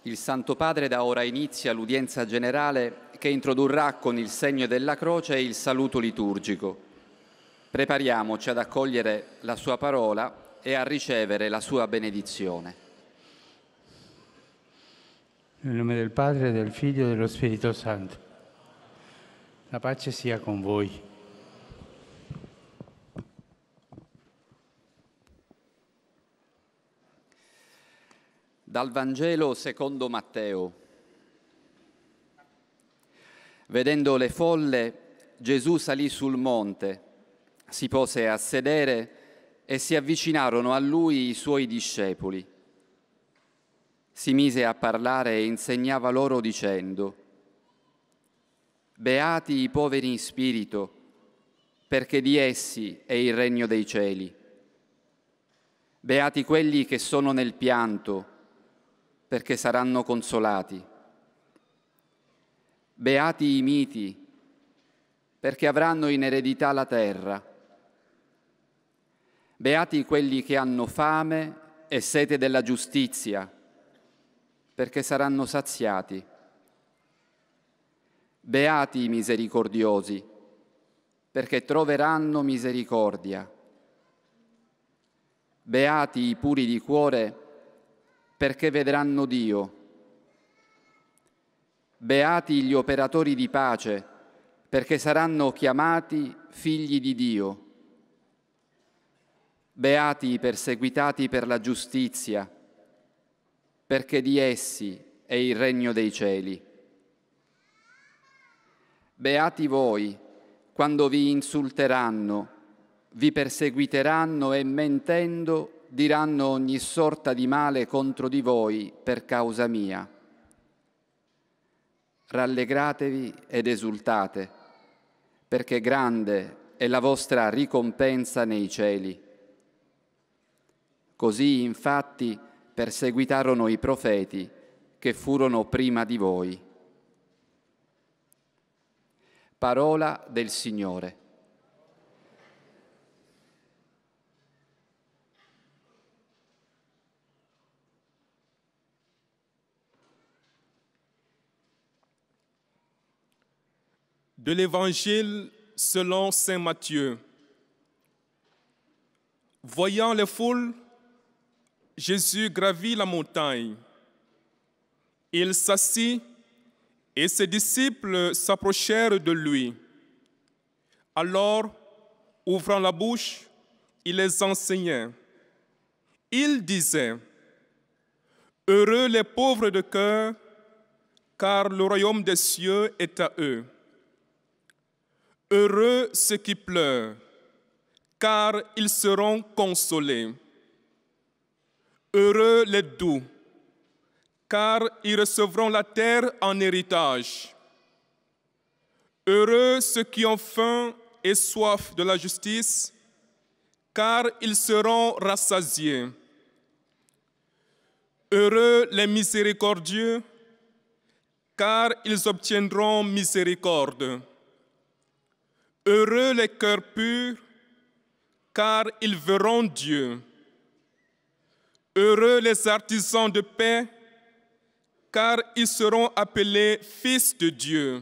il Santo Padre da ora inizia l'udienza generale che introdurrà con il segno della croce il saluto liturgico. Prepariamoci ad accogliere la sua parola e a ricevere la sua benedizione. Nel nome del Padre, del Figlio e dello Spirito Santo. La pace sia con voi. Dal Vangelo secondo Matteo. Vedendo le folle, Gesù salì sul monte, si pose a sedere e si avvicinarono a lui i suoi discepoli. Si mise a parlare e insegnava loro dicendo: Beati i poveri in spirito, perché di essi è il regno dei cieli. Beati quelli che sono nel pianto, perché saranno consolati. Beati i miti, perché avranno in eredità la terra. Beati quelli che hanno fame e sete della giustizia, perché saranno saziati. Beati i misericordiosi, perché troveranno misericordia. Beati i puri di cuore, perché vedranno Dio. Beati gli operatori di pace, perché saranno chiamati figli di Dio. Beati i perseguitati per la giustizia, perché di essi è il regno dei cieli. Beati voi, quando vi insulteranno, vi perseguiteranno e mentendo diranno ogni sorta di male contro di voi per causa mia. Rallegratevi ed esultate, perché grande è la vostra ricompensa nei cieli. Così, infatti, perseguitarono i profeti che furono prima di voi. Parola del Signore. De l'Évangile selon saint Matthieu. Voyant les foules, Jésus gravit la montagne. Il s'assit et ses disciples s'approchèrent de lui. Alors, ouvrant la bouche, il les enseignait. Il disait: Heureux les pauvres de cœur, car le royaume des cieux est à eux. Heureux ceux qui pleurent, car ils seront consolés. Heureux les doux, car ils recevront la terre en héritage. Heureux ceux qui ont faim et soif de la justice, car ils seront rassasiés. Heureux les miséricordieux, car ils obtiendront miséricorde. Heureux les cœurs purs, car ils verront Dieu. Heureux les artisans de paix, car ils seront appelés fils de Dieu.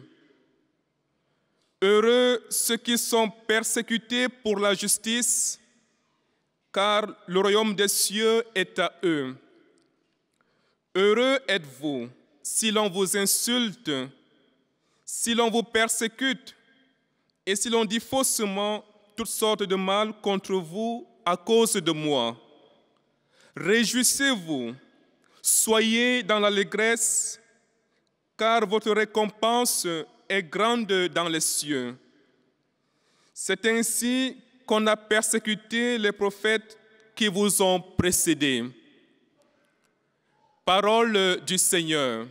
Heureux ceux qui sont persécutés pour la justice, car le royaume des cieux est à eux. Heureux êtes-vous si l'on vous insulte, si l'on vous persécute, et si l'on dit faussement toutes sortes de mal contre vous à cause de moi. Réjouissez-vous, soyez dans l'allégresse, car votre récompense est grande dans les cieux. C'est ainsi qu'on a persécuté les prophètes qui vous ont précédés. Parole du Seigneur.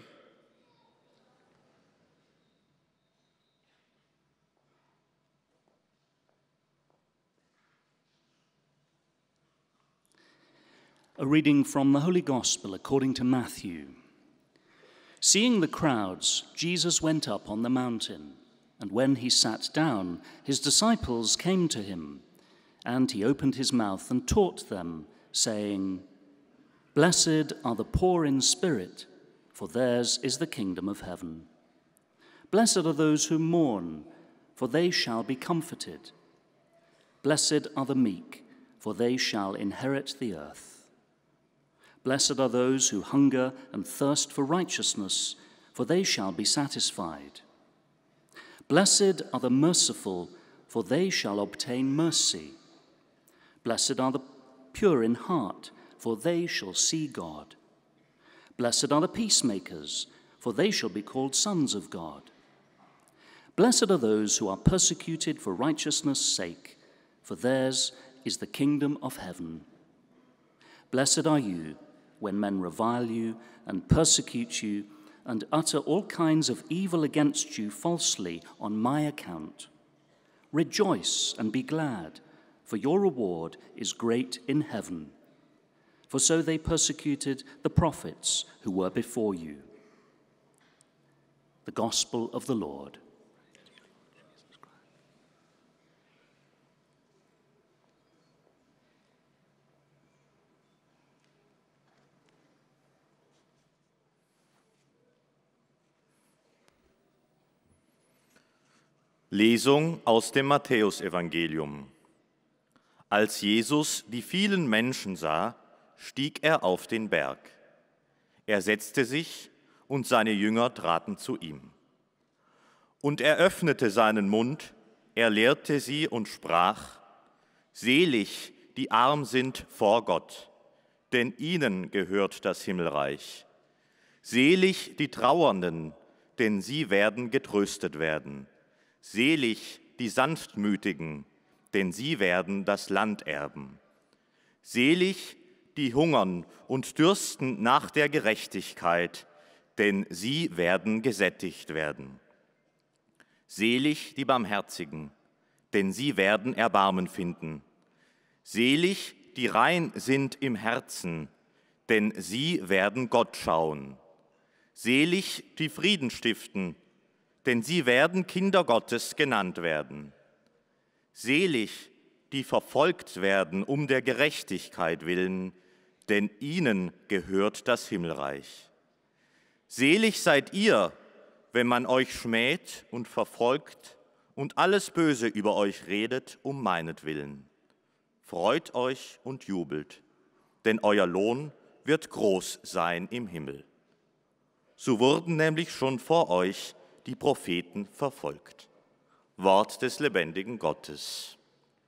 A reading from the Holy Gospel according to Matthew. Seeing the crowds, Jesus went up on the mountain, and when he sat down, his disciples came to him, and he opened his mouth and taught them, saying, Blessed are the poor in spirit, for theirs is the kingdom of heaven. Blessed are those who mourn, for they shall be comforted. Blessed are the meek, for they shall inherit the earth. Blessed are those who hunger and thirst for righteousness, for they shall be satisfied. Blessed are the merciful, for they shall obtain mercy. Blessed are the pure in heart, for they shall see God. Blessed are the peacemakers, for they shall be called sons of God. Blessed are those who are persecuted for righteousness' sake, for theirs is the kingdom of heaven. Blessed are you when men revile you and persecute you and utter all kinds of evil against you falsely on my account. Rejoice and be glad, for your reward is great in heaven. For so they persecuted the prophets who were before you. The Gospel of the Lord. Lesung aus dem Matthäusevangelium. Als Jesus die vielen Menschen sah, stieg er auf den Berg. Er setzte sich und seine Jünger traten zu ihm. Und er öffnete seinen Mund, er lehrte sie und sprach: Selig, die arm sind vor Gott, denn ihnen gehört das Himmelreich. Selig die Trauernden, denn sie werden getröstet werden. Selig die Sanftmütigen, denn sie werden das Land erben. Selig die hungern und dürsten nach der Gerechtigkeit, denn sie werden gesättigt werden. Selig die Barmherzigen, denn sie werden Erbarmen finden. Selig die rein sind im Herzen, denn sie werden Gott schauen. Selig die Frieden stiften, denn sie werden Kinder Gottes genannt werden. Selig, die verfolgt werden um der Gerechtigkeit willen, denn ihnen gehört das Himmelreich. Selig seid ihr, wenn man euch schmäht und verfolgt und alles Böse über euch redet um meinetwillen. Freut euch und jubelt, denn euer Lohn wird groß sein im Himmel. So wurden nämlich schon vor euch die Propheten verfolgt. Wort des lebendigen Gottes.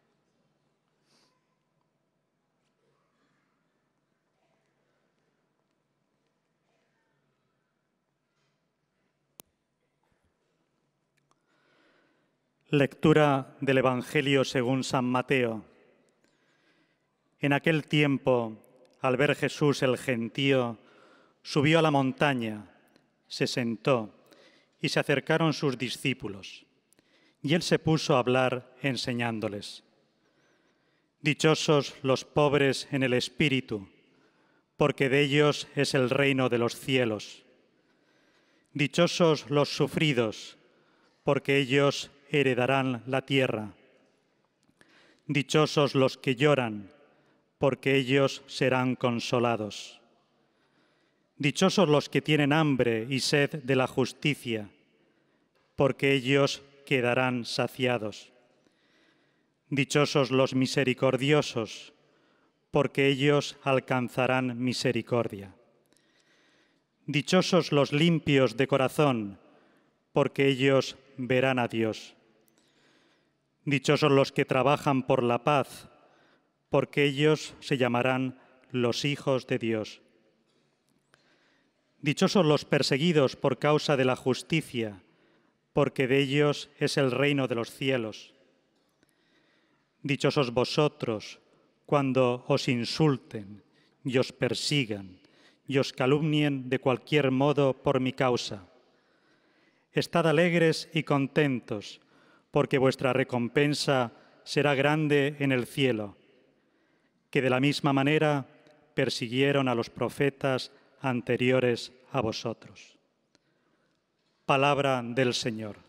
Lectura del Evangelio según San Mateo. En aquel tiempo, al ver Jesús el gentío, subió a la montaña, se sentó, y se acercaron sus discípulos. Y él se puso a hablar enseñándoles. Dichosos los pobres en el espíritu, porque de ellos es el reino de los cielos. Dichosos los sufridos, porque ellos heredarán la tierra. Dichosos los que lloran, porque ellos serán consolados. Dichosos los que tienen hambre y sed de la justicia, porque ellos quedarán saciados. Dichosos los misericordiosos, porque ellos alcanzarán misericordia. Dichosos los limpios de corazón, porque ellos verán a Dios. Dichosos los que trabajan por la paz, porque ellos se llamarán los hijos de Dios. Dichosos los perseguidos por causa de la justicia, porque de ellos es el reino de los cielos. Dichosos vosotros cuando os insulten y os persigan y os calumnien de cualquier modo por mi causa. Estad alegres y contentos, porque vuestra recompensa será grande en el cielo, que de la misma manera persiguieron a los profetas anteriores a vosotros. Palabra del Señor.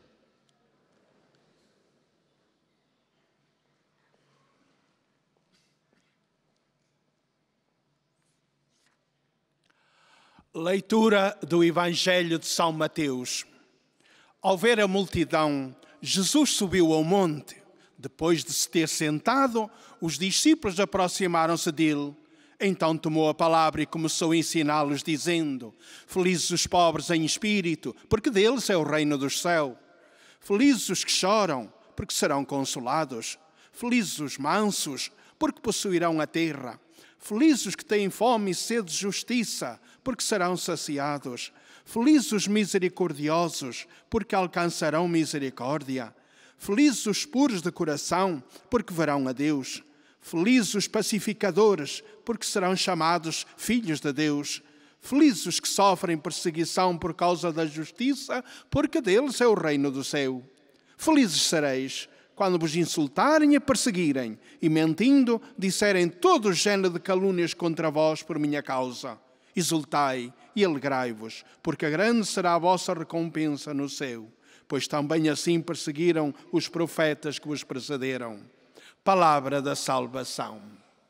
Leitura do Evangelho de São Mateus. Ao ver a multidão, Jesus subiu ao monte. Depois de se ter sentado, os discípulos aproximaram-se dele. Então tomou a palavra e começou a ensiná-los, dizendo: Felizes os pobres em espírito, porque deles é o reino dos céus. Felizes os que choram, porque serão consolados. Felizes os mansos, porque possuirão a terra. Felizes os que têm fome e sede de justiça, porque serão saciados. Felizes os misericordiosos, porque alcançarão misericórdia. Felizes os puros de coração, porque verão a Deus. Felizes os pacificadores, porque serão chamados filhos de Deus. Felizes os que sofrem perseguição por causa da justiça, porque deles é o reino do céu. Felizes sereis quando vos insultarem e perseguirem, e mentindo, disserem todo o género de calúnias contra vós por minha causa. Exultai e alegrai-vos, porque grande será a vossa recompensa no céu, pois também assim perseguiram os profetas que vos precederam. Palavra da salvação.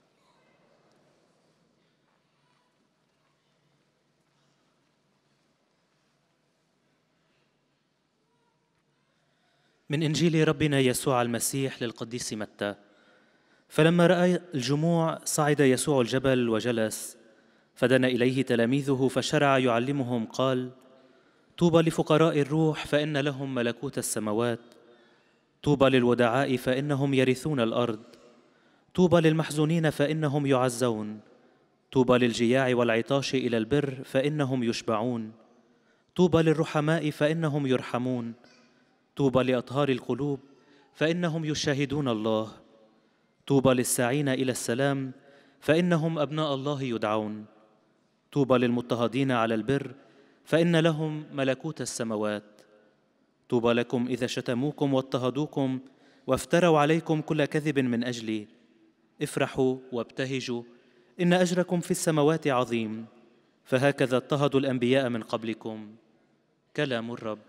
من إنجيل ربنا يسوع المسيح للقديس متى. فلما رأى الجموع صعد يسوع الجبل وجلس، فدنا إليه تلاميذه فشرع يعلمهم قال: طوبى لفقراء الروح فإن لهم ملكوت السماوات. طوبى للودعاء فإنهم يرثون الأرض. طوبى للمحزونين فإنهم يعزون. طوبى للجياع والعطاش إلى البر فإنهم يشبعون. طوبى للرحماء فإنهم يرحمون. طوبى لأطهار القلوب فإنهم يشاهدون الله. طوبى للساعين إلى السلام فإنهم أبناء الله يدعون. طوبى للمضطهدين على البر فإن لهم ملكوت السماوات. طوبى لكم إذا شتموكم واضطهدوكم وافتروا عليكم كل كذب من أجلي. افرحوا وابتهجوا، إن أجركم في السماوات عظيم، فهكذا اضطهدوا الأنبياء من قبلكم. كلام الرب.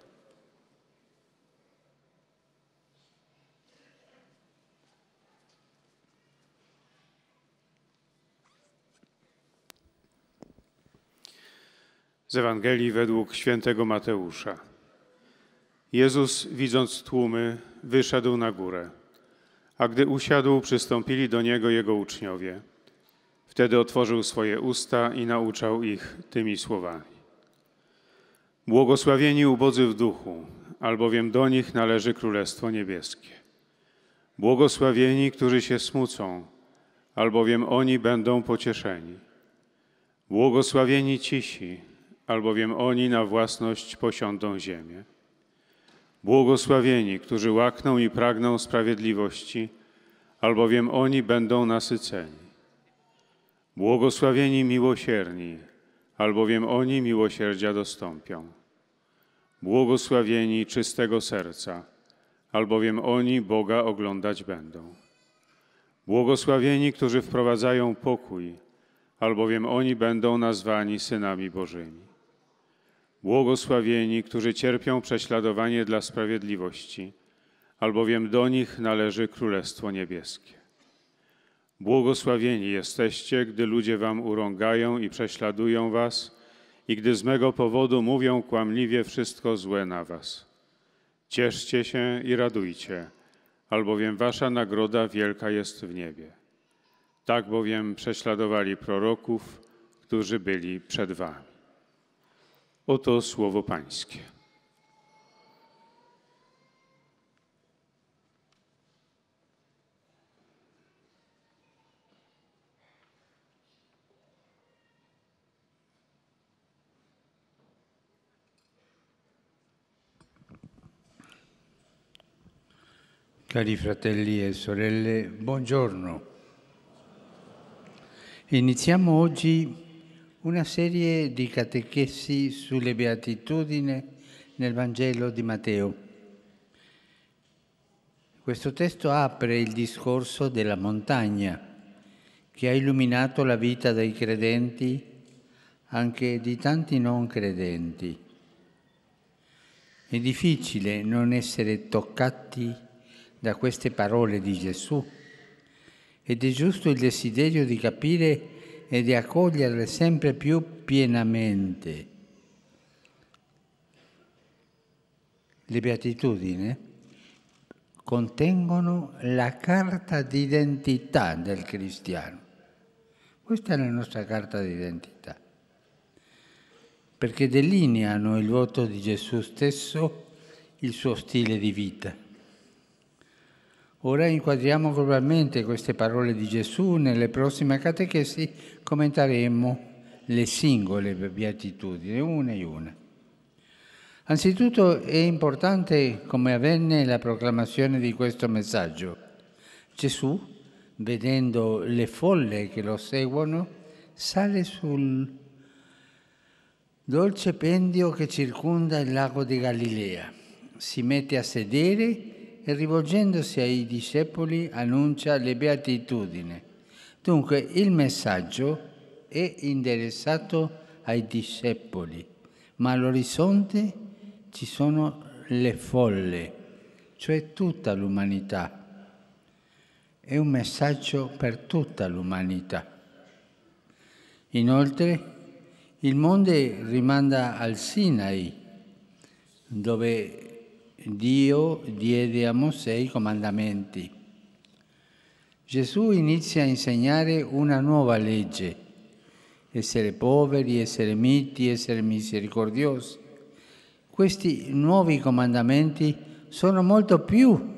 Z Ewangelii według świętego Mateusza. Jezus, widząc tłumy, wyszedł na górę, a gdy usiadł, przystąpili do Niego Jego uczniowie. Wtedy otworzył swoje usta i nauczał ich tymi słowami. Błogosławieni ubodzy w duchu, albowiem do nich należy Królestwo Niebieskie. Błogosławieni, którzy się smucą, albowiem oni będą pocieszeni. Błogosławieni cisi, albowiem oni na własność posiądą ziemię. Błogosławieni, którzy łakną i pragną sprawiedliwości, albowiem oni będą nasyceni. Błogosławieni miłosierni, albowiem oni miłosierdzia dostąpią. Błogosławieni czystego serca, albowiem oni Boga oglądać będą. Błogosławieni, którzy wprowadzają pokój, albowiem oni będą nazwani synami Bożymi. Błogosławieni, którzy cierpią prześladowanie dla sprawiedliwości, albowiem do nich należy Królestwo Niebieskie. Błogosławieni jesteście, gdy ludzie wam urągają i prześladują was i gdy z mego powodu mówią kłamliwie wszystko złe na was. Cieszcie się i radujcie, albowiem wasza nagroda wielka jest w niebie. Tak bowiem prześladowali proroków, którzy byli przed wami. Oto słowo Pańskie. Cari fratelli e sorelle, buongiorno. Iniziamo oggi una serie di catechesi sulle beatitudini nel Vangelo di Matteo. Questo testo apre il discorso della montagna che ha illuminato la vita dei credenti, anche di tanti non credenti. È difficile non essere toccati da queste parole di Gesù ed è giusto il desiderio di capire e di accoglierle sempre più pienamente. Le beatitudini contengono la carta d'identità del cristiano. Questa è la nostra carta d'identità, perché delineano il volto di Gesù stesso, il suo stile di vita. Ora inquadriamo globalmente queste parole di Gesù. Nelle prossime catechesi commenteremo le singole beatitudini, una e una. Anzitutto è importante come avvenne la proclamazione di questo messaggio. Gesù, vedendo le folle che lo seguono, sale sul dolce pendio che circonda il lago di Galilea. Si mette a sedere e rivolgendosi ai discepoli annuncia le beatitudini. Dunque il messaggio è indirizzato ai discepoli, ma all'orizzonte ci sono le folle, cioè tutta l'umanità. È un messaggio per tutta l'umanità. Inoltre il monte rimanda al Sinai, dove Dio diede a Mosè i comandamenti. Gesù inizia a insegnare una nuova legge: essere poveri, essere miti, essere misericordiosi. Questi nuovi comandamenti sono molto più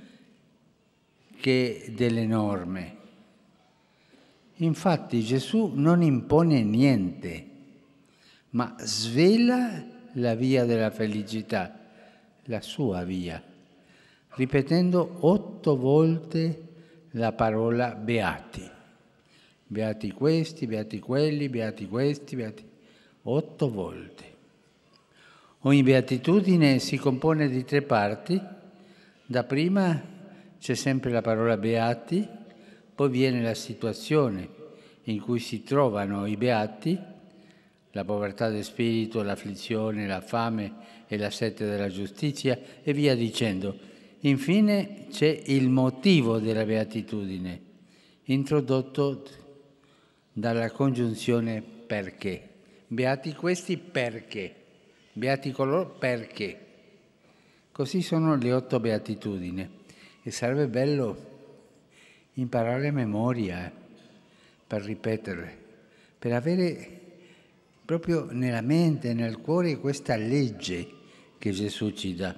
che delle norme. Infatti Gesù non impone niente, ma svela la via della felicità, la sua via, ripetendo 8 volte la parola beati. Beati questi, beati quelli, beati questi, beati... 8 volte. Ogni beatitudine si compone di 3 parti. Da prima c'è sempre la parola beati, poi viene la situazione in cui si trovano i beati, la povertà del spirito, l'afflizione, la fame e la sete della giustizia, e via dicendo. Infine c'è il motivo della beatitudine, introdotto dalla congiunzione perché. Beati questi perché, beati coloro perché. Così sono le 8 beatitudini, e sarebbe bello imparare a memoria per ripeterle, per avere proprio nella mente, nel cuore, questa legge che Gesù ci dà.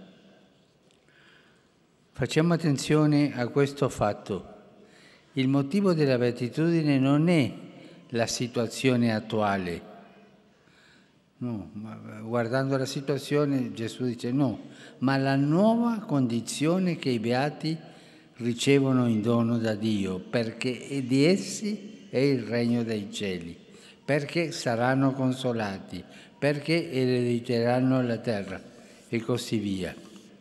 Facciamo attenzione a questo fatto. Il motivo della beatitudine non è la situazione attuale. No, ma guardando la situazione Gesù dice no, ma la nuova condizione che i beati ricevono in dono da Dio, perché di essi è il regno dei cieli, perché saranno consolati, perché erediteranno la terra e così via.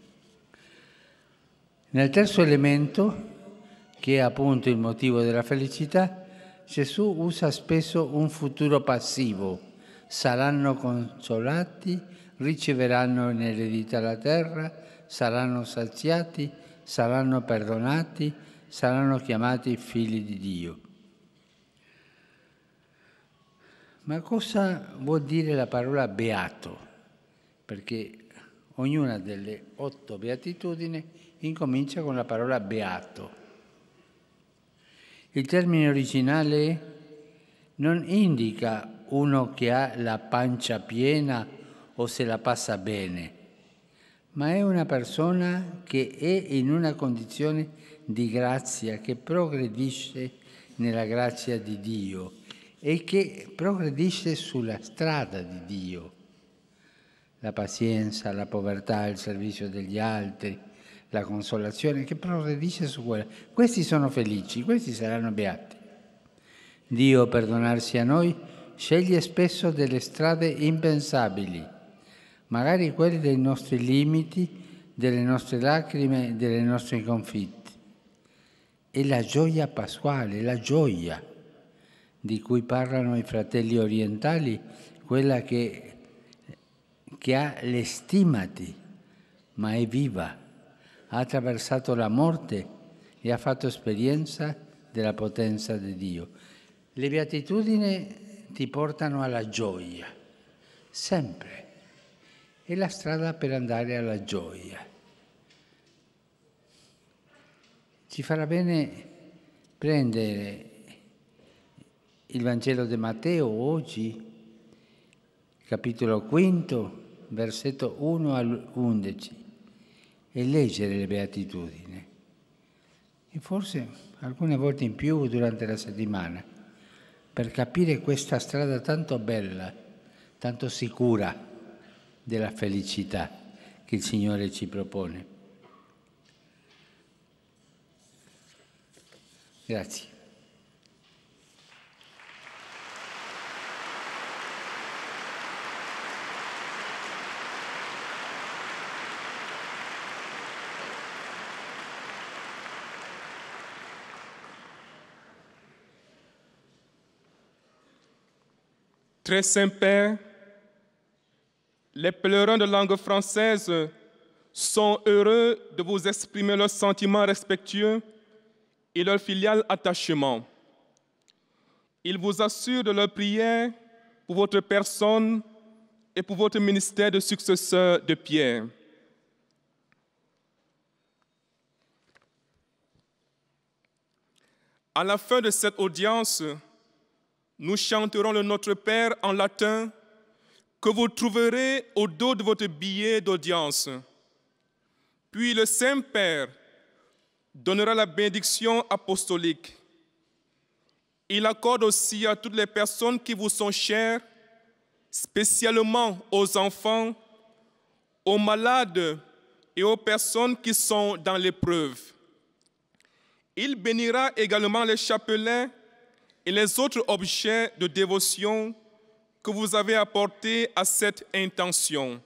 Nel terzo elemento, che è appunto il motivo della felicità, Gesù usa spesso un futuro passivo: saranno consolati, riceveranno in eredità la terra, saranno saziati, saranno perdonati, saranno chiamati figli di Dio. Ma cosa vuol dire la parola beato? Perché ognuna delle 8 beatitudini incomincia con la parola beato. Il termine originale non indica uno che ha la pancia piena o se la passa bene, ma è una persona che è in una condizione di grazia, che progredisce nella grazia di Dio e che progredisce sulla strada di Dio. La pazienza, la povertà, il servizio degli altri, la consolazione, che progredisce su quella. Questi sono felici, questi saranno beati. Dio, per donarsi a noi, sceglie spesso delle strade impensabili, magari quelle dei nostri limiti, delle nostre lacrime, delle nostre sconfitte. E la gioia pasquale, la gioia di cui parlano i fratelli orientali, quella che ha le stimati, ma è viva, ha attraversato la morte e ha fatto esperienza della potenza di Dio. Le beatitudini ti portano alla gioia, sempre. È la strada per andare alla gioia. Ci farà bene prendere il Vangelo di Matteo oggi, capitolo 5, versetto 1 all'11, e leggere le beatitudini. E forse alcune volte in più durante la settimana, per capire questa strada tanto bella, tanto sicura della felicità che il Signore ci propone. Grazie. Très Saint-Père, les pèlerins de langue française sont heureux de vous exprimer leurs sentiments respectueux et leur filial attachement. Ils vous assurent de leur prière pour votre personne et pour votre ministère de successeur de Pierre. À la fin de cette audience, nous chanterons le Notre Père en latin que vous trouverez au dos de votre billet d'audience. Puis le Saint-Père donnera la bénédiction apostolique. Il accorde aussi à toutes les personnes qui vous sont chères, spécialement aux enfants, aux malades et aux personnes qui sont dans l'épreuve. Il bénira également les chapelets et les autres objets de dévotion que vous avez apportés à cette intention.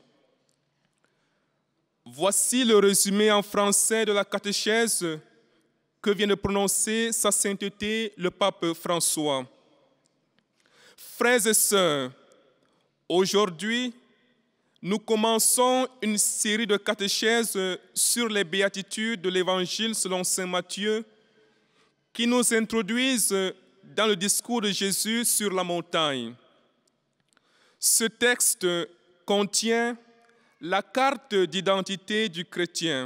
Voici le résumé en français de la catéchèse que vient de prononcer Sa Sainteté le pape François. Frères et sœurs, aujourd'hui, nous commençons une série de catéchèses sur les béatitudes de l'Évangile selon saint Matthieu qui nous introduisent dans le discours de Jésus sur la montagne. Ce texte contient la carte d'identité du chrétien.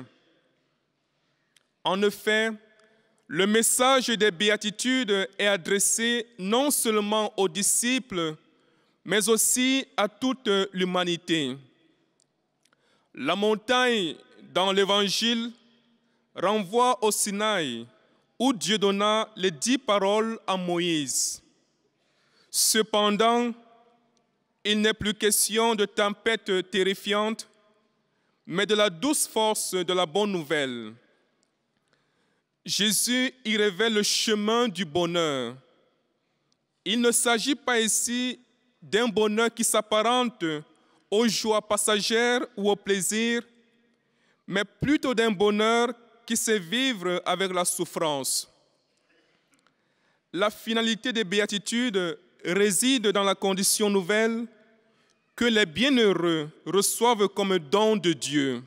En effet, le message des béatitudes est adressé non seulement aux disciples, mais aussi à toute l'humanité. La montagne dans l'Évangile renvoie au Sinaï, où Dieu donna les 10 paroles à Moïse. Cependant, il n'est plus question de tempêtes terrifiantes, mais de la douce force de la bonne nouvelle. Jésus y révèle le chemin du bonheur. Il ne s'agit pas ici d'un bonheur qui s'apparente aux joies passagères ou au plaisir, mais plutôt d'un bonheur qui sait vivre avec la souffrance. La finalité des béatitudes réside dans la condition nouvelle que les bienheureux reçoivent comme don de Dieu.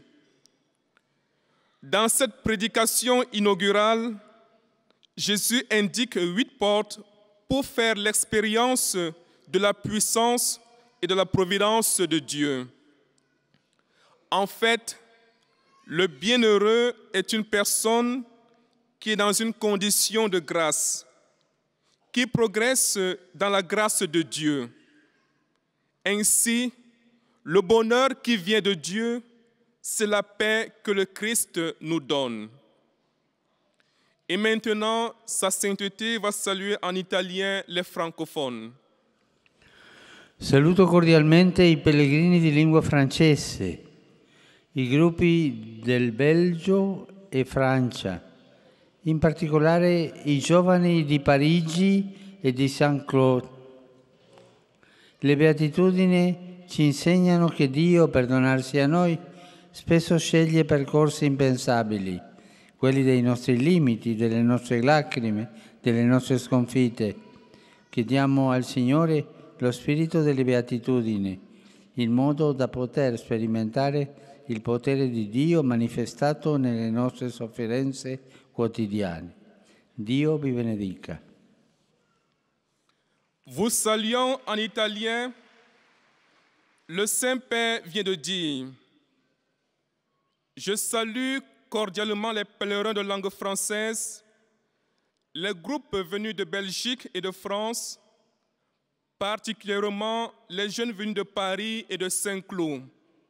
Dans cette prédication inaugurale, Jésus indique 8 portes pour faire l'expérience de la puissance et de la providence de Dieu. En fait, le bienheureux est une personne qui est dans une condition de grâce, qui progresse dans la grâce de Dieu. Ainsi, le bonheur qui vient de Dieu, c'est la paix que le Christ nous donne. Et maintenant, Sa Sainteté va saluer en italien les francophones. Saluto cordialmente i pellegrini di lingua francese, i gruppi del Belgio e Francia, in particolare i giovani di Parigi e di Saint-Claude. Le beatitudini ci insegnano che Dio, per donarsi a noi, spesso sceglie percorsi impensabili, quelli dei nostri limiti, delle nostre lacrime, delle nostre sconfitte. Chiediamo al Signore lo spirito delle beatitudini, in modo da poter sperimentare il potere di Dio manifestato nelle nostre sofferenze quotidiane. Dio vi benedica. Vous saluant en italien, le Saint-Père vient de dire « Je salue cordialement les pèlerins de langue française, les groupes venus de Belgique et de France, particulièrement les jeunes venus de Paris et de Saint-Cloud.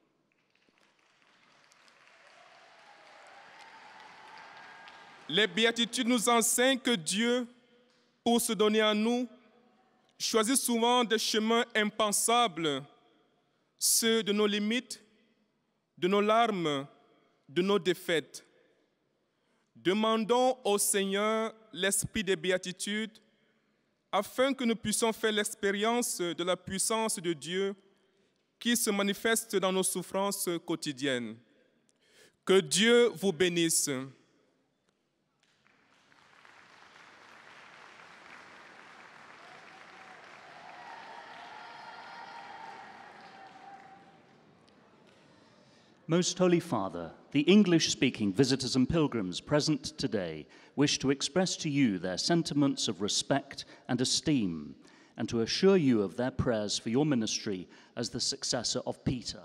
Les béatitudes nous enseignent que Dieu, pour se donner à nous, choisit souvent des chemins impensables, ceux de nos limites, de nos larmes, de nos défaites. Demandons au Seigneur l'esprit des béatitudes afin que nous puissions faire l'expérience de la puissance de Dieu qui se manifeste dans nos souffrances quotidiennes. Que Dieu vous bénisse. Most Holy Father, the English-speaking visitors and pilgrims present today wish to express to you their sentiments of respect and esteem, and to assure you of their prayers for your ministry as the successor of Peter.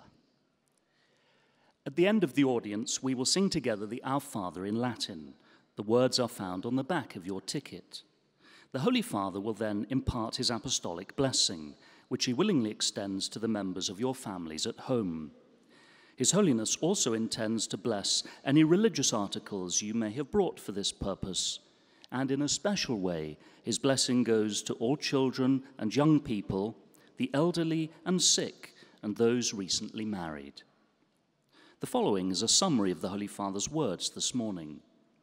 At the end of the audience, we will sing together the Our Father in Latin. The words are found on the back of your ticket. The Holy Father will then impart his apostolic blessing, which he willingly extends to the members of your families at home. His Holiness also intends to bless any religious articles you may have brought for this purpose, and in a special way, his blessing goes to all children and young people, the elderly and sick, and those recently married. The following is a summary of the Holy Father's words this morning.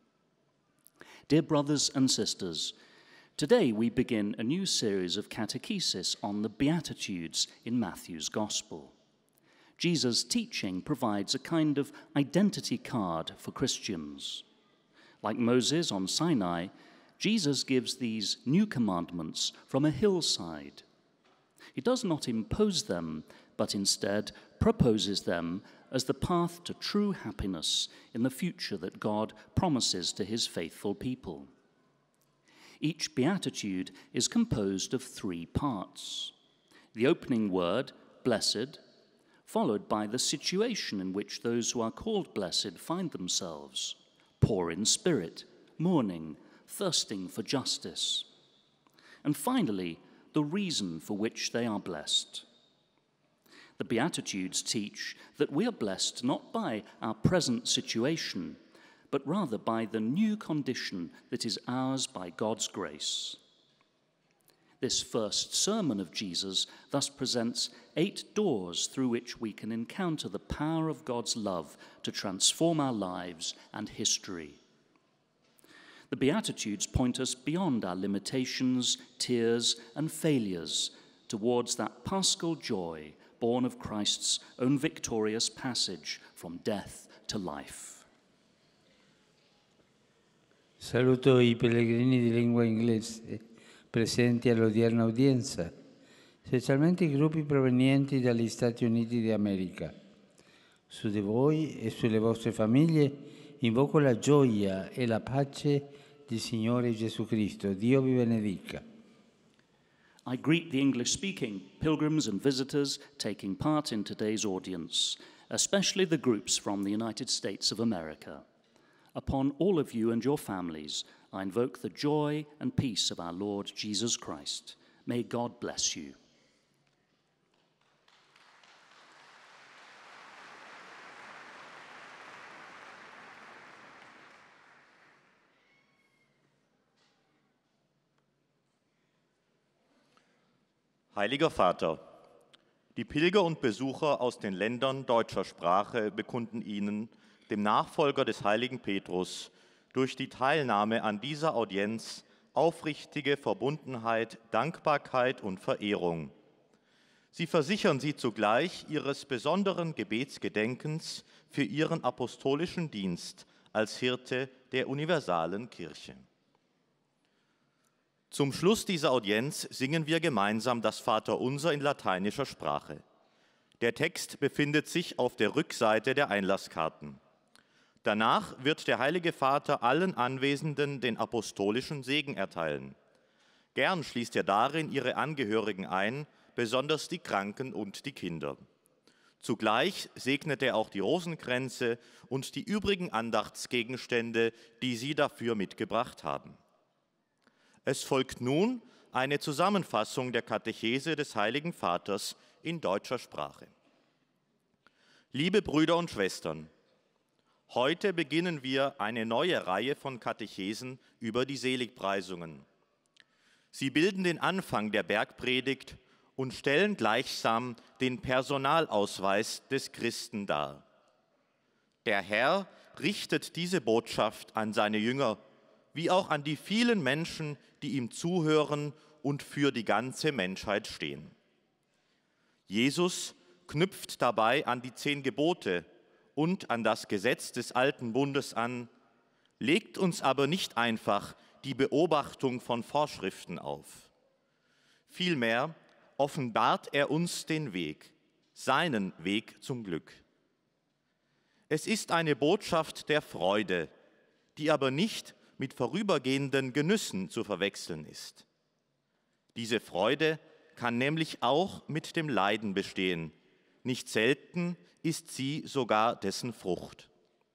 Dear brothers and sisters, today we begin a new series of catechesis on the Beatitudes in Matthew's Gospel. Jesus' teaching provides a kind of identity card for Christians. Like Moses on Sinai, Jesus gives these new commandments from a hillside. He does not impose them, but instead proposes them as the path to true happiness in the future that God promises to his faithful people. Each beatitude is composed of 3 parts. The opening word, blessed, followed by the situation in which those who are called blessed find themselves, poor in spirit, mourning, thirsting for justice. And finally, the reason for which they are blessed. The Beatitudes teach that we are blessed not by our present situation, but rather by the new condition that is ours by God's grace. This first sermon of Jesus thus presents 8 doors through which we can encounter the power of God's love to transform our lives and history. The Beatitudes point us beyond our limitations, tears, and failures towards that paschal joy born of Christ's own victorious passage from death to life. Saluto I pellegrini di lingua inglese presenti all'odierna udienza, specialmente i gruppi provenienti dagli Stati Uniti d'America. Su di voi e sulle vostre famiglie invoco la gioia e la pace del Signore Gesù Cristo. Dio vi benedica. I greet the English-speaking pilgrims and visitors taking part in today's audience, especially the groups from the United States of America. Upon all of you and your families, I invoke the joy and peace of our Lord Jesus Christ. May God bless you. Heiliger Vater, die Pilger und Besucher aus den Ländern deutscher Sprache bekunden Ihnen, dem Nachfolger des heiligen Petrus, durch die Teilnahme an dieser Audienz aufrichtige Verbundenheit, Dankbarkeit und Verehrung. Sie versichern Sie zugleich Ihres besonderen Gebetsgedenkens für Ihren apostolischen Dienst als Hirte der universalen Kirche. Zum Schluss dieser Audienz singen wir gemeinsam das Vaterunser in lateinischer Sprache. Der Text befindet sich auf der Rückseite der Einlasskarten. Danach wird der Heilige Vater allen Anwesenden den apostolischen Segen erteilen. Gern schließt er darin ihre Angehörigen ein, besonders die Kranken und die Kinder. Zugleich segnet er auch die Rosenkränze und die übrigen Andachtsgegenstände, die sie dafür mitgebracht haben. Es folgt nun eine Zusammenfassung der Katechese des Heiligen Vaters in deutscher Sprache. Liebe Brüder und Schwestern, heute beginnen wir eine neue Reihe von Katechesen über die Seligpreisungen. Sie bilden den Anfang der Bergpredigt und stellen gleichsam den Personalausweis des Christen dar. Der Herr richtet diese Botschaft an seine Jünger, wie auch an die vielen Menschen, die ihm zuhören und für die ganze Menschheit stehen. Jesus knüpft dabei an die 10 Gebote und an das Gesetz des alten Bundes an, legt uns aber nicht einfach die Beobachtung von Vorschriften auf. Vielmehr offenbart er uns den Weg, seinen Weg zum Glück. Es ist eine Botschaft der Freude, die aber nicht mit vorübergehenden Genüssen zu verwechseln ist. Diese Freude kann nämlich auch mit dem Leiden bestehen. Nicht selten ist sie sogar dessen Frucht.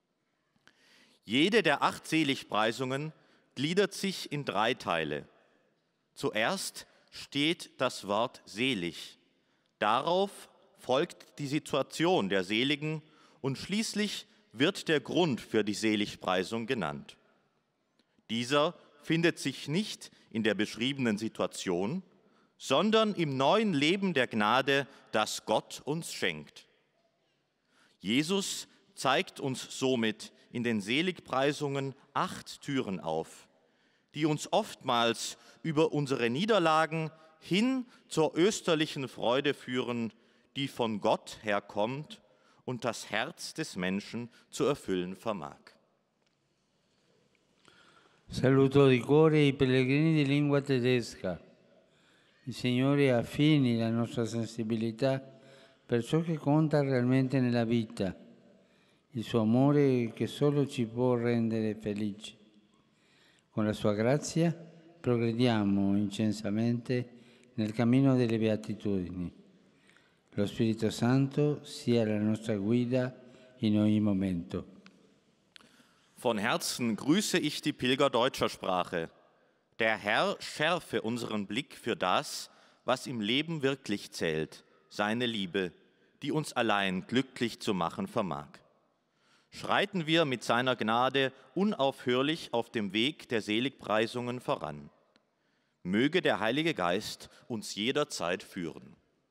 Jede der 8 Seligpreisungen gliedert sich in 3 Teile. Zuerst steht das Wort selig. Darauf folgt die Situation der Seligen und schließlich wird der Grund für die Seligpreisung genannt. Dieser findet sich nicht in der beschriebenen Situation, sondern im neuen Leben der Gnade, das Gott uns schenkt. Jesus zeigt uns somit in den Seligpreisungen 8 Türen auf, die uns oftmals über unsere Niederlagen hin zur österlichen Freude führen, die von Gott herkommt und das Herz des Menschen zu erfüllen vermag. Saluto di cuore i pellegrini di lingua tedesca. Il Signore affini la nostra sensibilità per ciò che conta realmente nella vita, il suo amore che solo ci può rendere felici. Con la sua grazia progrediamo incensamente nel cammino delle beatitudini. Lo Spirito Santo sia la nostra guida in ogni momento. Von Herzen grüße ich die Pilger deutscher Sprache. Der Herr schärfe unseren Blick für das, was im Leben wirklich zählt, seine Liebe, die uns allein glücklich zu machen vermag. Schreiten wir mit seiner Gnade unaufhörlich auf dem Weg der Seligpreisungen voran. Möge der Heilige Geist uns jederzeit führen.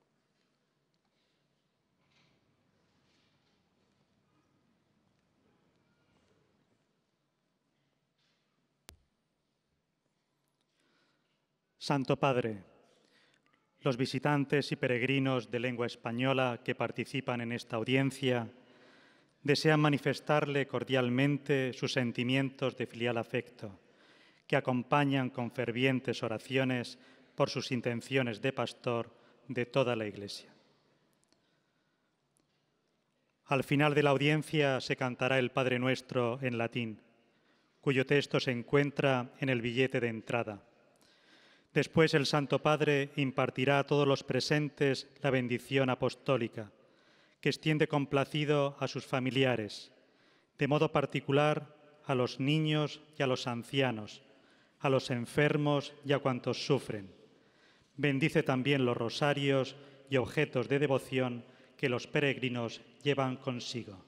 Santo Padre, los visitantes y peregrinos de lengua española que participan en esta audiencia desean manifestarle cordialmente sus sentimientos de filial afecto, que acompañan con fervientes oraciones por sus intenciones de pastor de toda la Iglesia. Al final de la audiencia se cantará el Padre Nuestro en latín, cuyo texto se encuentra en el billete de entrada. Después el Santo Padre impartirá a todos los presentes la bendición apostólica, que extiende complacido a sus familiares, de modo particular a los niños y a los ancianos, a los enfermos y a cuantos sufren. Bendice también los rosarios y objetos de devoción que los peregrinos llevan consigo.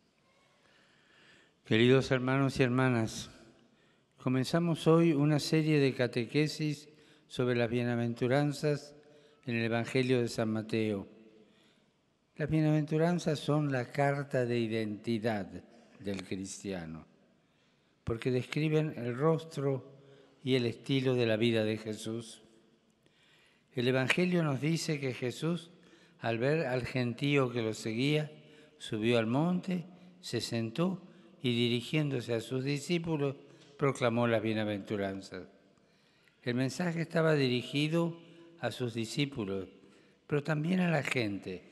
Queridos hermanos y hermanas, comenzamos hoy una serie de catequesis sobre las bienaventuranzas en el Evangelio de San Mateo. Las bienaventuranzas son la carta de identidad del cristiano, porque describen el rostro y el estilo de la vida de Jesús. El Evangelio nos dice que Jesús, al ver al gentío que lo seguía, subió al monte, se sentó y dirigiéndose a sus discípulos, proclamó las bienaventuranzas. El mensaje estaba dirigido a sus discípulos, pero también a la gente,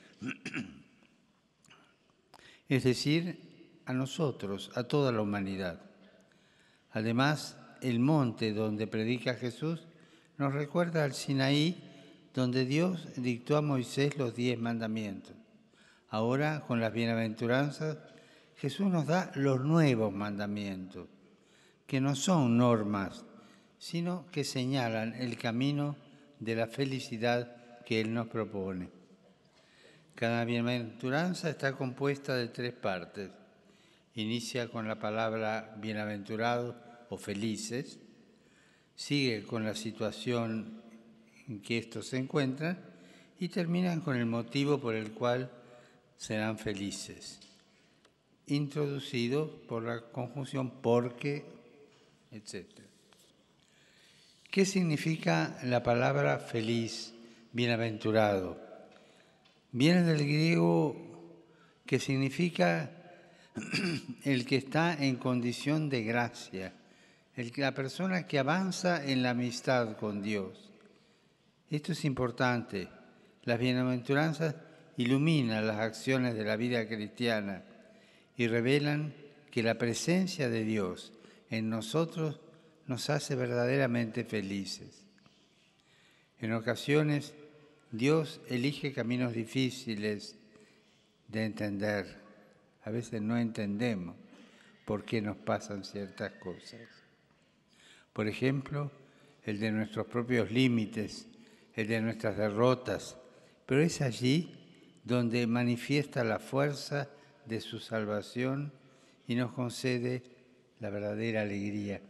es decir, a nosotros, a toda la humanidad. Además, el monte donde predica Jesús nos recuerda al Sinaí, donde Dios dictó a Moisés los 10 mandamientos. Ahora, con las bienaventuranzas, Jesús nos da los nuevos mandamientos, que no son normas, sino que señalan el camino de la felicidad que Él nos propone. Cada bienaventuranza está compuesta de 3 partes. Inicia con la palabra bienaventurados o felices, sigue con la situación en que estos se encuentran y terminan con el motivo por el cual serán felices, introducido por la conjunción porque, etc. ¿Qué significa la palabra feliz, bienaventurado? Viene del griego que significa el que está en condición de gracia, la persona que avanza en la amistad con Dios. Esto es importante. Las bienaventuranzas iluminan las acciones de la vida cristiana y revelan que la presencia de Dios en nosotros nos hace verdaderamente felices. En ocasiones, Dios elige caminos difíciles de entender. A veces no entendemos por qué nos pasan ciertas cosas. Por ejemplo, el de nuestros propios límites, el de nuestras derrotas, pero es allí donde manifiesta la fuerza de su salvación y nos concede la verdadera alegría.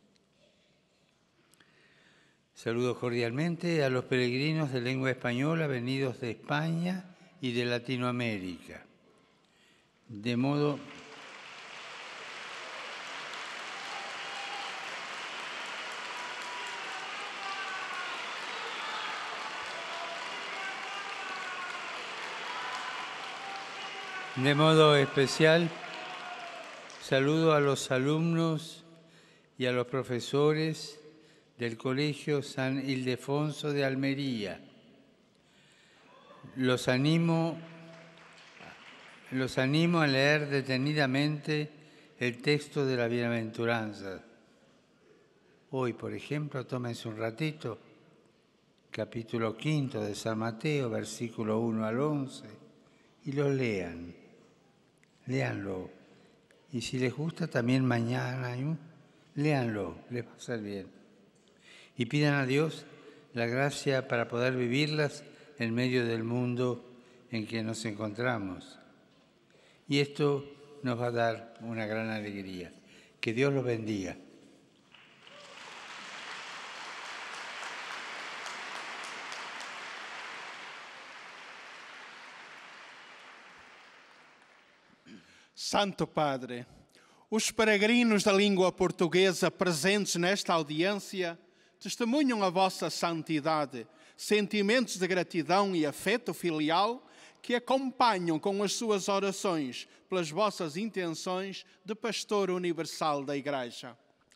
Saludo cordialmente a los peregrinos de lengua española venidos de España y de Latinoamérica. De modo especial, saludo a los alumnos y a los profesores del Colegio San Ildefonso de Almería. Los animo a leer detenidamente el texto de la bienaventuranza. Hoy, por ejemplo, tómense un ratito, capítulo 5 de San Mateo, versículo 1 al 11, y lo lean. Léanlo. Y si les gusta también mañana, léanlo, les va a hacer bien. Y pidan a Dios la gracia para poder vivirlas en medio del mundo en que nos encontramos. Y esto nos va a dar una gran alegría. Que Dios los bendiga. Santo Padre, os peregrinos da língua portuguesa presentes nesta audiência testemunham a vossa santidade, sentimentos de gratidão e afeto filial que acompanham com as suas orações pelas vossas intenções de pastor universal da Igreja.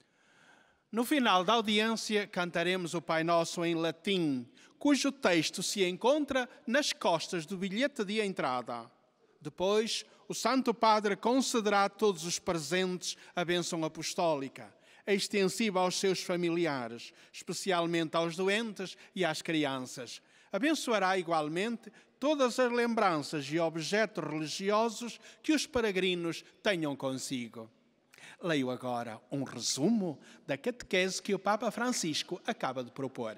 No final da audiência, cantaremos o Pai Nosso em latim, cujo texto se encontra nas costas do bilhete de entrada. Depois, o Santo Padre concederá a todos os presentes a bênção apostólica, extensiva aos seus familiares, especialmente aos doentes e às crianças. Abençoará igualmente todas as lembranças e objetos religiosos que os peregrinos tenham consigo. Leio agora um resumo da catequese que o Papa Francisco acaba de propor.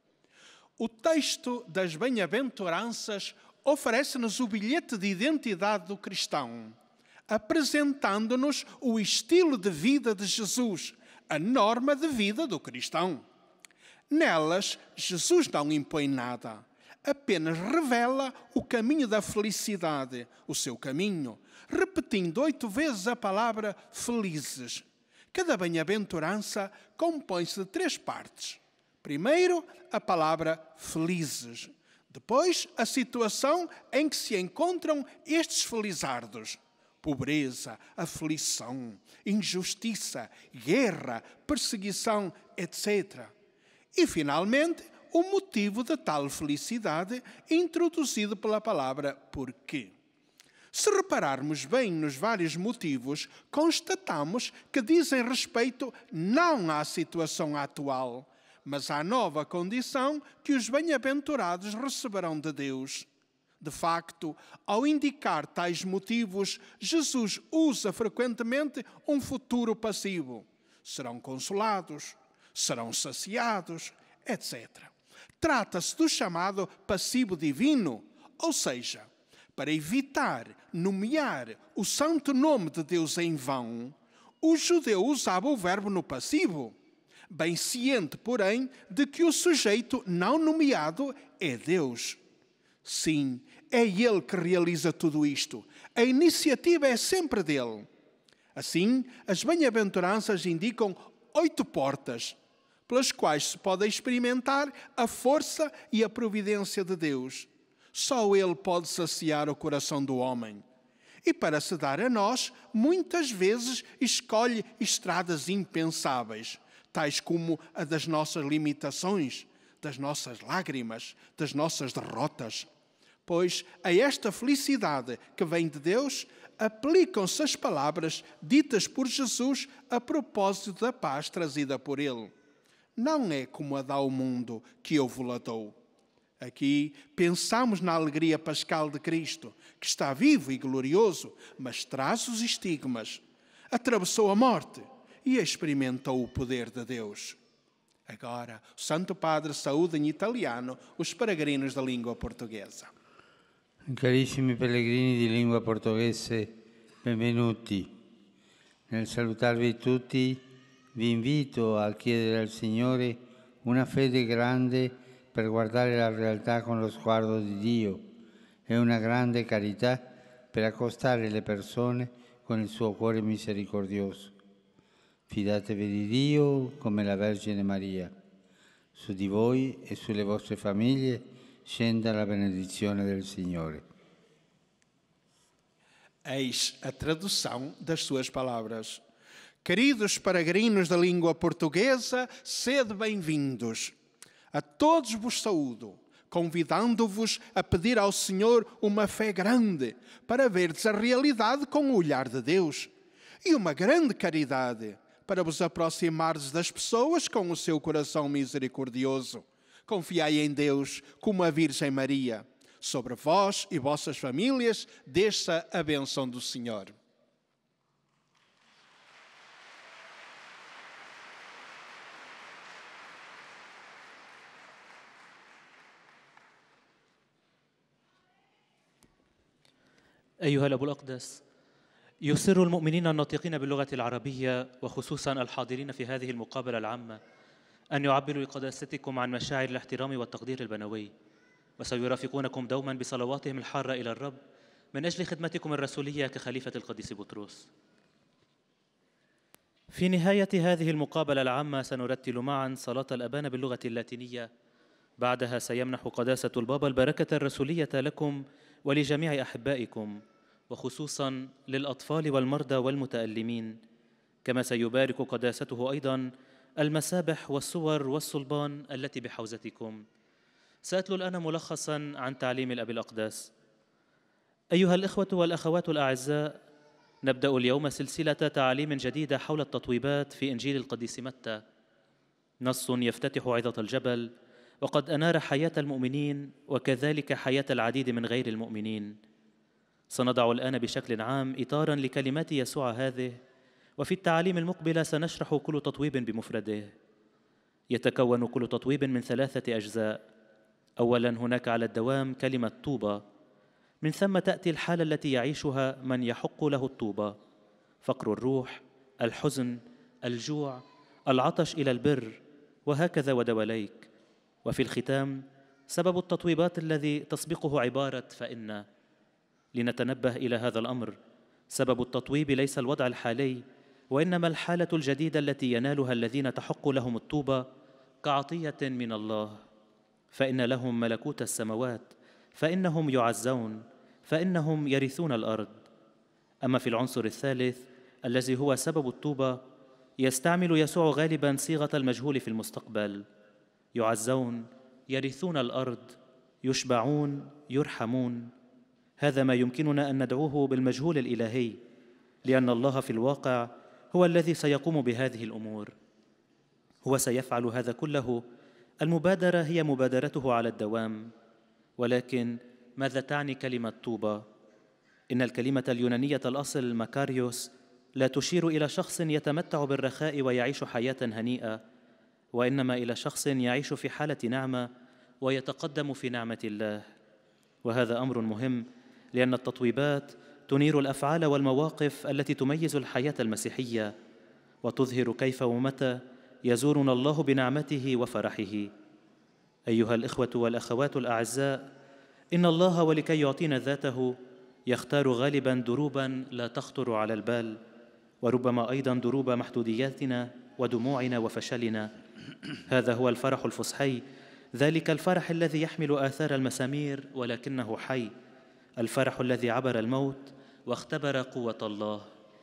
O texto das bem-aventuranças oferece-nos o bilhete de identidade do cristão, apresentando-nos o estilo de vida de Jesus, a norma de vida do cristão. Nelas, Jesus não impõe nada, apenas revela o caminho da felicidade, o seu caminho, repetindo 8 vezes a palavra felizes. Cada bem-aventurança compõe-se de 3 partes. Primeiro, a palavra felizes. Depois, a situação em que se encontram estes felizardos. Pobreza, aflição, injustiça, guerra, perseguição, etc. E, finalmente, o motivo de tal felicidade introduzido pela palavra porquê. Se repararmos bem nos vários motivos, constatamos que dizem respeito não à situação atual, mas há nova condição que os bem-aventurados receberão de Deus. De facto, ao indicar tais motivos, Jesus usa frequentemente um futuro passivo. Serão consolados, serão saciados, etc. Trata-se do chamado passivo divino, ou seja, para evitar nomear o santo nome de Deus em vão, o judeu usava o verbo no passivo, bem ciente, porém, de que o sujeito não nomeado é Deus. Sim, é Ele que realiza tudo isto. A iniciativa é sempre dele. Assim, as bem-aventuranças indicam 8 portas, pelas quais se pode experimentar a força e a providência de Deus. Só Ele pode saciar o coração do homem. E para se dar a nós, muitas vezes escolhe estradas impensáveis, tais como a das nossas limitações, das nossas lágrimas, das nossas derrotas. Pois a esta felicidade que vem de Deus, aplicam-se as palavras ditas por Jesus a propósito da paz trazida por Ele. Não é como a dá o mundo que eu vou-la dou. Aqui pensamos na alegria pascal de Cristo, que está vivo e glorioso, mas traz os estigmas. Atravessou a morte e experimentou o poder de Deus. Agora, o Santo Padre saúda em italiano os peregrinos da língua portuguesa. Carissimi pellegrini di lingua portoghese, benvenuti. Nel salutarvi tutti, vi invito a chiedere al Signore una fede grande per guardare la realtà con lo sguardo di Dio e una grande carità per accostare le persone con il suo cuore misericordioso. Fidatevi di Dio come la Vergine Maria. Su di voi e sulle vostre famiglie scenda la benedizione del Signore. Eis a tradução das suas palavras. Queridos peregrinos da língua portuguesa, sede bem-vindos. A todos vos saúdo, convidando-vos a pedir ao Senhor uma fé grande para verdes a realidade com o olhar de Deus e uma grande caridade para vos aproximardes das pessoas com o seu coração misericordioso. Confiai em Deus como a Virgem Maria. Sobre vós e vossas famílias desça a bênção do Senhor. أيها الأب الأقدس، يسر المؤمنين الناطقين باللغة العربية وخصوصا الحاضرين في هذه المقابلة العامة أن يعبروا لقداستكم عن مشاعر الاحترام والتقدير البنوي، وسيرافقونكم دوما بصلواتهم الحارة إلى الرب من أجل خدمتكم الرسولية كخليفة القديس بطرس. في نهاية هذه المقابلة العامة سنرتل معا صلاة الأبانة باللغة اللاتينية. بعدها سيمنح قداسة البابا البركة الرسولية لكم ولجميع أحبائكم، وخصوصا للأطفال والمرضى والمتألمين، كما سيبارك قداسته أيضا المسابح والصور والصلبان التي بحوزتكم. سأتلو الآن ملخصا عن تعليم الأب الأقدس. أيها الإخوة والأخوات الأعزاء، نبدأ اليوم سلسلة تعاليم جديدة حول التطويبات في إنجيل القديس متى. نص يفتتح عظة الجبل وقد أنار حياة المؤمنين وكذلك حياة العديد من غير المؤمنين. سنضع الآن بشكل عام إطاراً لكلمات يسوع هذه، وفي التعاليم المقبلة سنشرح كل تطويب بمفرده. يتكون كل تطويب من 3 أجزاء. أولاً هناك على الدوام كلمة طوبى، من ثم تأتي الحالة التي يعيشها من يحق له الطوبى: فقر الروح، الحزن، الجوع، العطش إلى البر، وهكذا ودواليك. وفي الختام سبب التطويبات الذي تسبقه عبارة فإن. لنتنبه إلى هذا الأمر، سبب التطويب ليس الوضع الحالي، وإنما الحالة الجديدة التي ينالها الذين تحق لهم الطوبى كعطية من الله. فإن لهم ملكوت السماوات، فإنهم يعزون، فإنهم يرثون الأرض. أما في العنصر الثالث الذي هو سبب الطوبى، يستعمل يسوع غالباً صيغة المجهول في المستقبل: يعزون، يرثون الأرض، يشبعون، يرحمون. هذا ما يمكننا أن ندعوه بالمجهول الإلهي، لأن الله في الواقع هو الذي سيقوم بهذه الأمور. هو سيفعل هذا كله. المبادرة هي مبادرته على الدوام. ولكن ماذا تعني كلمة طوبى؟ إن الكلمة اليونانية الأصل ماكاريوس لا تشير إلى شخص يتمتع بالرخاء ويعيش حياة هنيئة، وإنما إلى شخص يعيش في حالة نعمة ويتقدم في نعمة الله. وهذا أمر مهم، لأن التطويبات تنير الأفعال والمواقف التي تميز الحياة المسيحية، وتظهر كيف ومتى يزورنا الله بنعمته وفرحه. أيها الإخوة والأخوات الأعزاء، إن الله ولكي يعطينا ذاته يختار غالباً دروباً لا تخطر على البال، وربما أيضاً دروب محدودياتنا ودموعنا وفشلنا. هذا هو الفرح الفصحي، ذلك الفرح الذي يحمل آثار المسامير ولكنه حي، الفرح الذي عبر الموت واختبر قوة الله.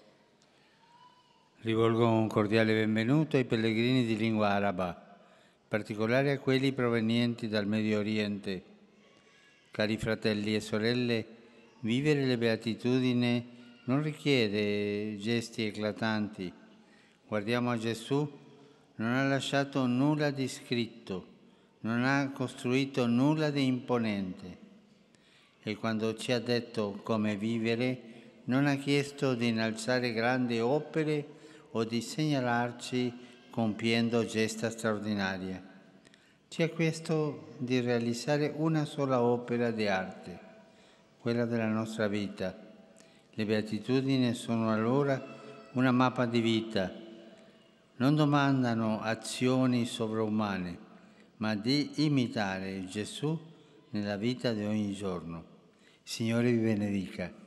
Rivolgo un cordiale benvenuto ai pellegrini di lingua araba, in particolare a quelli provenienti dal Medio Oriente. Cari fratelli e sorelle, vivere le beatitudini non richiede gesti eclatanti. Guardiamo a Gesù, non ha lasciato nulla di scritto, non ha costruito nulla di imponente. E quando ci ha detto come vivere, non ha chiesto di innalzare grandi opere o di segnalarci compiendo gesta straordinarie. Ci ha chiesto di realizzare una sola opera di arte, quella della nostra vita. Le beatitudini sono allora una mappa di vita. Non domandano azioni sovraumane, ma di imitare Gesù nella vita di ogni giorno. Signore vi benedica.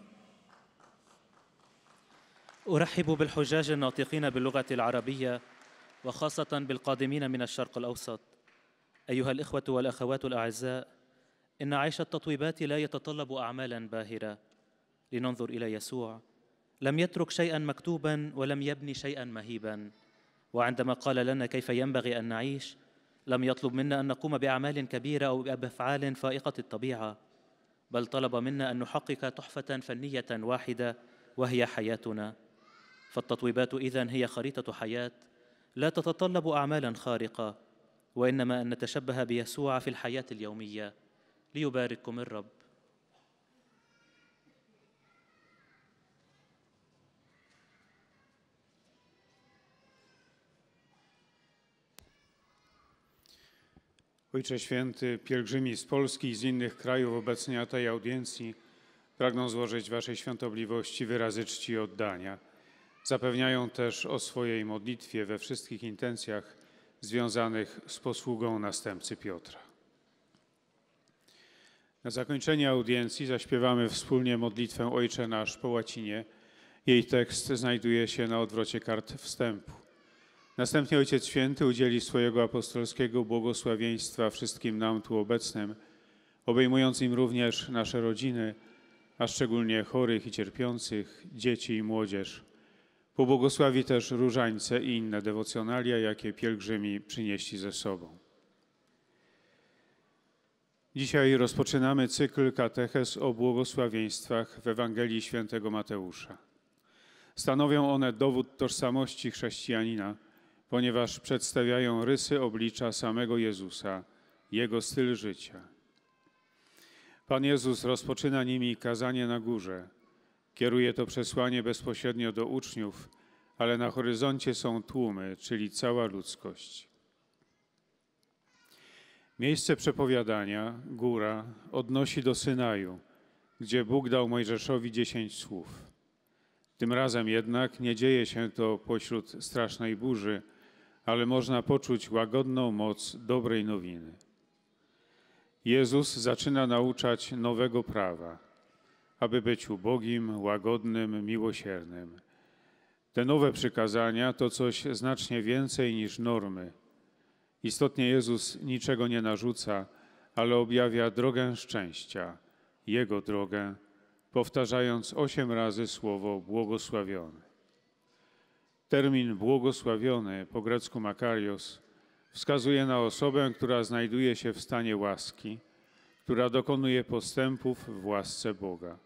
أرحب بالحجاج الناطقين باللغة العربية، وخاصة بالقادمين من الشرق الأوسط. أيها الإخوة والأخوات الأعزاء، إن عيش التطويبات لا يتطلب أعمالاً باهرة. لننظر إلى يسوع، لم يترك شيئاً مكتوباً ولم يبني شيئاً مهيباً. وعندما قال لنا كيف ينبغي أن نعيش، لم يطلب منا أن نقوم بأعمال كبيرة أو بأفعال فائقة الطبيعة، بل طلب منا أن نحقق تحفة فنية واحدة وهي حياتنا. فالتطويبات إذن هي خريطة حياة لا تتطلب أعمالاً خارقة، وإنما أن نتشبه بيسوع في الحياة اليومية. ليبارككم الرب. Ojcze Święty, pielgrzymi z Polski i z innych krajów obecni na tej audiencji pragną złożyć Waszej świątobliwości wyrazy czci i oddania. Zapewniają też o swojej modlitwie we wszystkich intencjach związanych z posługą następcy Piotra. Na zakończenie audiencji zaśpiewamy wspólnie modlitwę Ojcze Nasz po łacinie. Jej tekst znajduje się na odwrocie kart wstępu. Następnie Ojciec Święty udzieli swojego apostolskiego błogosławieństwa wszystkim nam tu obecnym, obejmując im również nasze rodziny, a szczególnie chorych i cierpiących, dzieci i młodzież. Pobłogosławi też różańce i inne dewocjonalia, jakie pielgrzymi przynieśli ze sobą. Dzisiaj rozpoczynamy cykl katechez o błogosławieństwach w Ewangelii Świętego Mateusza. Stanowią one dowód tożsamości chrześcijanina, ponieważ przedstawiają rysy oblicza samego Jezusa, Jego styl życia. Pan Jezus rozpoczyna nimi kazanie na górze. Kieruje to przesłanie bezpośrednio do uczniów, ale na horyzoncie są tłumy, czyli cała ludzkość. Miejsce przepowiadania, góra, odnosi do Synaju, gdzie Bóg dał Mojżeszowi 10 słów. Tym razem jednak nie dzieje się to pośród strasznej burzy, ale można poczuć łagodną moc dobrej nowiny. Jezus zaczyna nauczać nowego prawa, aby być ubogim, łagodnym, miłosiernym. Te nowe przykazania to coś znacznie więcej niż normy. Istotnie Jezus niczego nie narzuca, ale objawia drogę szczęścia, Jego drogę, powtarzając 8 razy słowo błogosławiony. Termin błogosławiony, po grecku makarios, wskazuje na osobę, która znajduje się w stanie łaski, która dokonuje postępów w łasce Boga.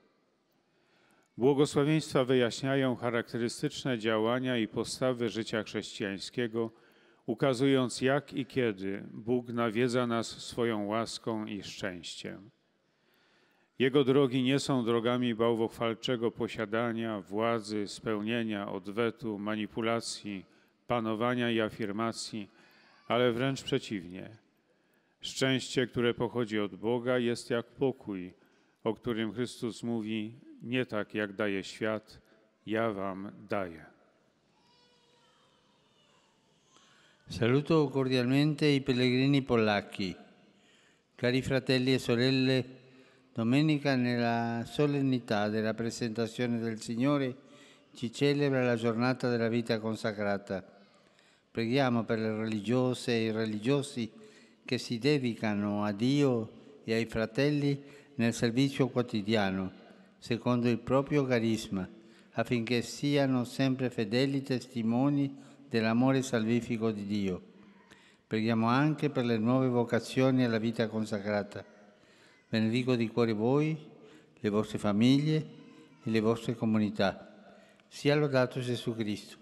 Błogosławieństwa wyjaśniają charakterystyczne działania i postawy życia chrześcijańskiego ukazując jak i kiedy Bóg nawiedza nas swoją łaską i szczęściem. Jego drogi nie są drogami bałwochwalczego posiadania, władzy, spełnienia, odwetu, manipulacji, panowania i afirmacji, ale wręcz przeciwnie. Szczęście, które pochodzi od Boga, jest jak pokój, o którym Chrystus mówi: nie tak jak daje świat, ja wam daję. Saluto cordialmente i pellegrini polacchi. Cari fratelli e sorelle, domenica nella solennità della presentazione del Signore ci celebra la giornata della vita consacrata. Preghiamo per le religiose e i religiosi che si dedicano a Dio e ai fratelli nel servizio quotidiano, secondo il proprio carisma, affinché siano sempre fedeli testimoni dell'amore salvifico di Dio. Preghiamo anche per le nuove vocazioni alla vita consacrata. Benedico di cuore voi, le vostre famiglie e le vostre comunità. Sia lodato Gesù Cristo.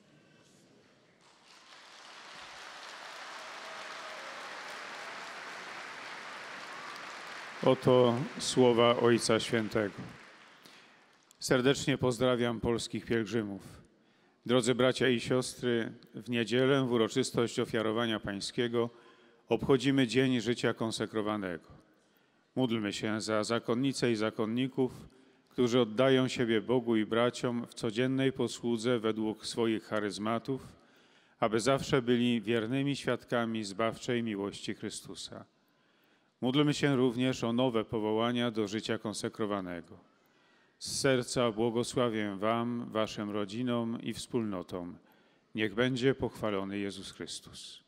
Oto słowa Ojca Świętego. Serdecznie pozdrawiam polskich pielgrzymów. Drodzy bracia i siostry, w niedzielę, w uroczystość ofiarowania pańskiego, obchodzimy Dzień Życia Konsekrowanego. Módlmy się za zakonnice i zakonników, którzy oddają siebie Bogu i braciom w codziennej posłudze według swoich charyzmatów, aby zawsze byli wiernymi świadkami zbawczej miłości Chrystusa. Módlmy się również o nowe powołania do życia konsekrowanego. Z serca błogosławię wam, waszym rodzinom i wspólnotom. Niech będzie pochwalony Jezus Chrystus.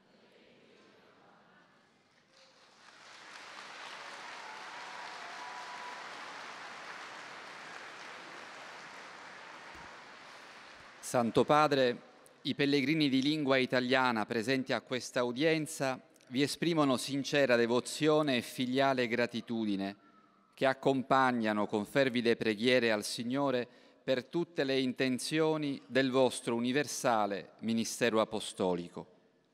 Santo Padre, i pellegrini di lingua italiana presenti a questa udienza vi esprimono sincera devozione e filiale gratitudine che accompagnano con fervide preghiere al Signore per tutte le intenzioni del vostro universale ministero apostolico.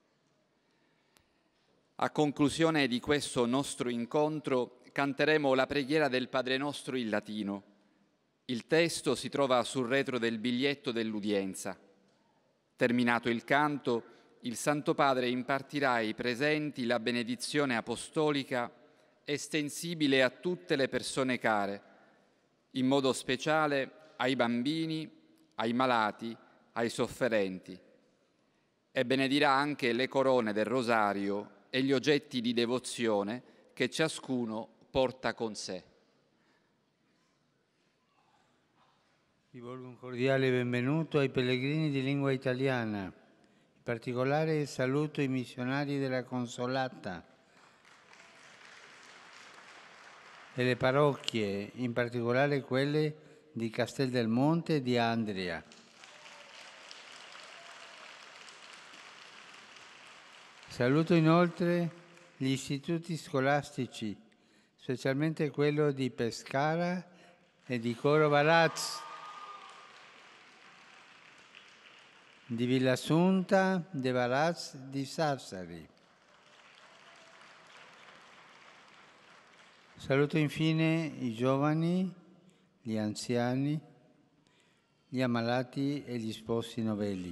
A conclusione di questo nostro incontro canteremo la preghiera del Padre Nostro in latino. Il testo si trova sul retro del biglietto dell'udienza. Terminato il canto, il Santo Padre impartirà ai presenti la benedizione apostolica estensibile a tutte le persone care, in modo speciale ai bambini, ai malati, ai sofferenti. E benedirà anche le corone del rosario e gli oggetti di devozione che ciascuno porta con sé. Rivolgo un cordiale benvenuto ai pellegrini di lingua italiana. In particolare saluto i missionari della Consolata e le parrocchie, in particolare quelle di Castel del Monte e di Andria. Saluto inoltre gli istituti scolastici, specialmente quello di Pescara e di Coro Varaz, di Villasunta, de Varaz, di Sassari. Saluto infine i giovani, gli anziani, gli ammalati e gli sposi novelli.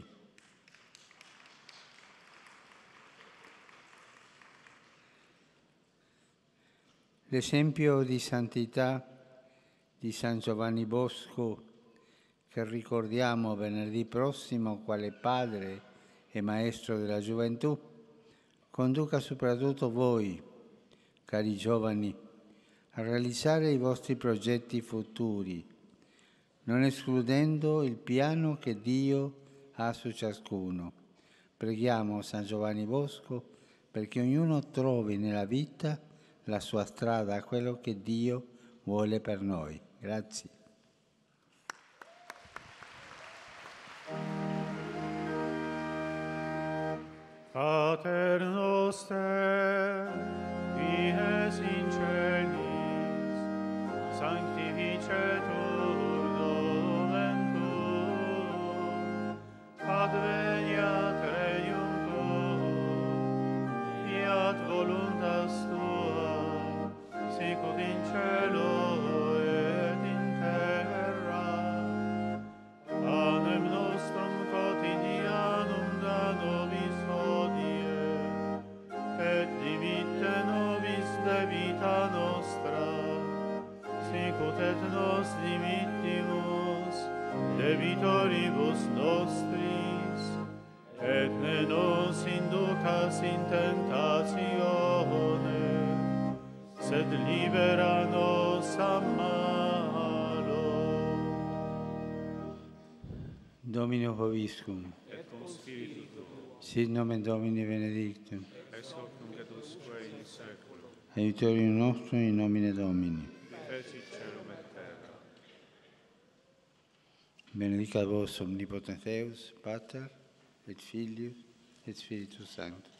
L'esempio di santità di San Giovanni Bosco, che ricordiamo venerdì prossimo quale padre e maestro della gioventù, conduca soprattutto voi, cari giovani, a realizzare i vostri progetti futuri, non escludendo il piano che Dio ha su ciascuno. Preghiamo San Giovanni Bosco perché ognuno trovi nella vita la sua strada a quello che Dio vuole per noi. Grazie. Pater noster, qui es in celis, sanctificetur nomen tuum, adveniat regnum tuum, fiat voluntas tua, sicut in cielo et in terra. Panem nostrum quotidianum da nobis hodie, et dimitte nobis debita nostra, sicut et nos dimittimus debitoribus nostris, et ne nos inducas in tentatione, sed libera nos a malo. Domino Hoviscum, Et cum spiritu tuo, sit nomen Domini benedictum, ex hoc nunc et usque in saeculum, aiutorium nostrum in nomine Domini. fecit celum et terra. Benedicat vos omnipotens Deus, Pater, et Filius, et Spiritus Sanctus.